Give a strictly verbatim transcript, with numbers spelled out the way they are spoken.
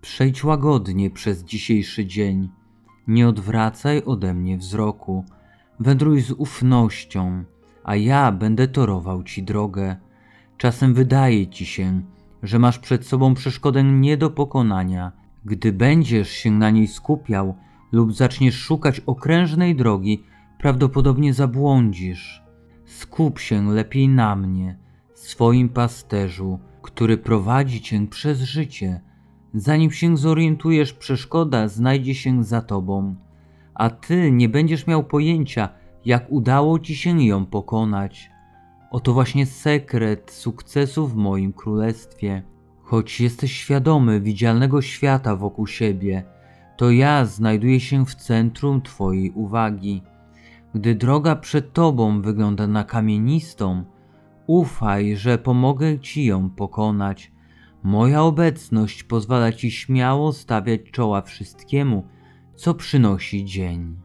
Przejdź łagodnie przez dzisiejszy dzień. Nie odwracaj ode mnie wzroku. Wędruj z ufnością, a ja będę torował ci drogę. Czasem wydaje ci się, że masz przed sobą przeszkodę nie do pokonania. Gdy będziesz się na niej skupiał lub zaczniesz szukać okrężnej drogi, prawdopodobnie zabłądzisz. Skup się lepiej na mnie, swoim pasterzu, który prowadzi cię przez życie. Zanim się zorientujesz, przeszkoda znajdzie się za tobą, a ty nie będziesz miał pojęcia, jak udało ci się ją pokonać. Oto właśnie sekret sukcesu w moim królestwie. Choć jesteś świadomy widzialnego świata wokół siebie, to ja znajduję się w centrum twojej uwagi. Gdy droga przed tobą wygląda na kamienistą, ufaj, że pomogę ci ją pokonać. Moja obecność pozwala ci śmiało stawiać czoła wszystkiemu, co przynosi dzień.